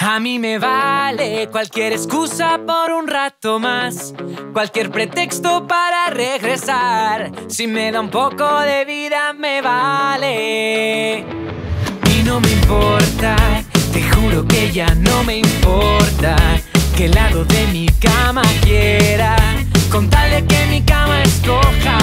A mí me vale cualquier excusa por un rato más, cualquier pretexto para regresar. Si me da un poco de vida me vale. Y no me importa, te juro que ya no me importa qué lado de mi cama quiera, con tal de que mi cama escoja.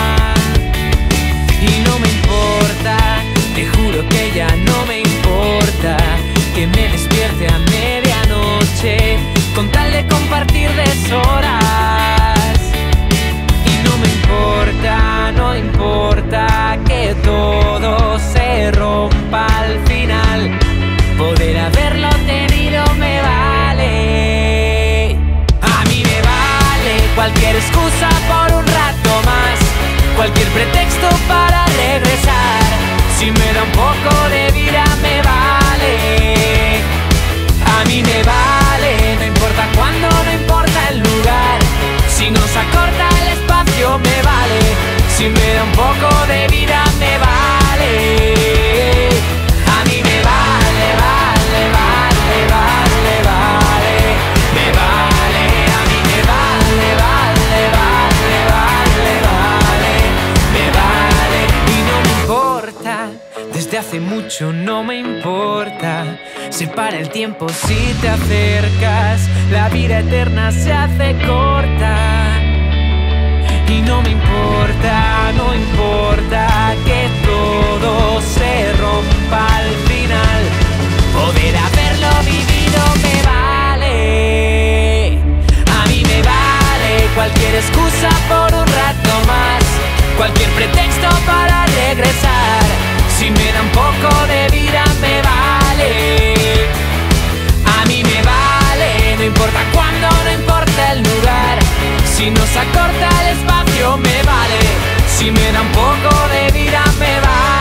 Y no me importa, te juro que ya no me importa que me despierte a medianoche, con tal de compartir deshoras. Y no me importa, no importa que todo se rompa al final, poder haberlo tenido me vale. A mí me vale cualquier excusa por un rato más, cualquier pretexto para regresar. Si me da un poco de vida me vale. A mí me vale, no importa cuándo, no importa el lugar. Si nos acorta el espacio me vale. Si me da un poco de vida me vale. A mí me vale, vale, vale, vale, vale. Me vale, a mí me vale, vale, vale, vale, vale. Me vale y no me importa. Desde hace mucho no me importa. Se para el tiempo si te acercas, la vida eterna se hace corta. Y no me importa, no importa que todo se rompa al final, poder haberlo vivido me vale. A mí me vale cualquier excusa por un rato más, cualquier pretexto para regresar. Si me da un poco de vida me vale. A mí me vale, no importa cuándo, no importa el lugar. Si nos acorta el espacio me vale. Si me da un poco de vida me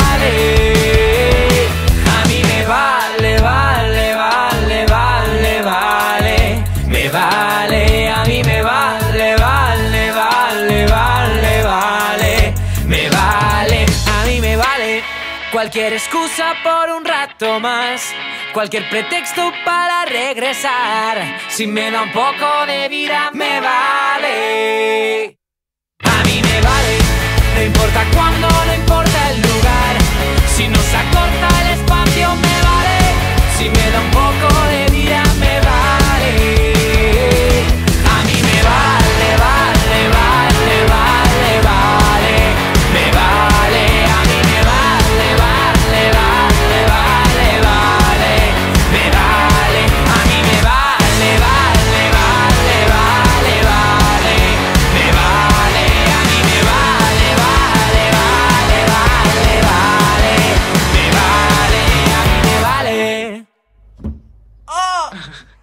vale. A mí me vale, vale, vale, vale, vale. Me vale, a mí me vale, vale, vale, vale, vale. Me vale, a mí me vale cualquier excusa por un rato más, cualquier pretexto para regresar. Si me da un poco de vida me vale. A mí me vale, no importa cuándo, no importa el lugar. Si nos acorta el espacio me vale. Si me da un poco de vida me vale. A mí me vale, vale, vale, vale, vale. Me vale, a mí me vale, vale, vale, vale, vale. Me vale, a mí me vale, vale, vale, vale, vale. Me vale, a mí me vale, vale, vale, vale, vale. Me vale, a mí me vale. ¡Oh!